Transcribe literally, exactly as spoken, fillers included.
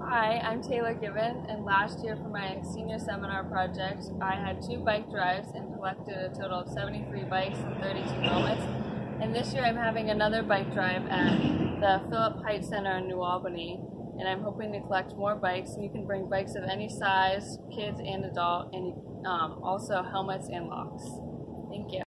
Hi, I'm Taylor Gibbon, and last year for my senior seminar project, I had two bike drives and collected a total of seventy-three bikes and thirty-two helmets. And this year I'm having another bike drive at the Philip Height Center in New Albany, and I'm hoping to collect more bikes. And you can bring bikes of any size, kids and adult, and um, also helmets and locks. Thank you.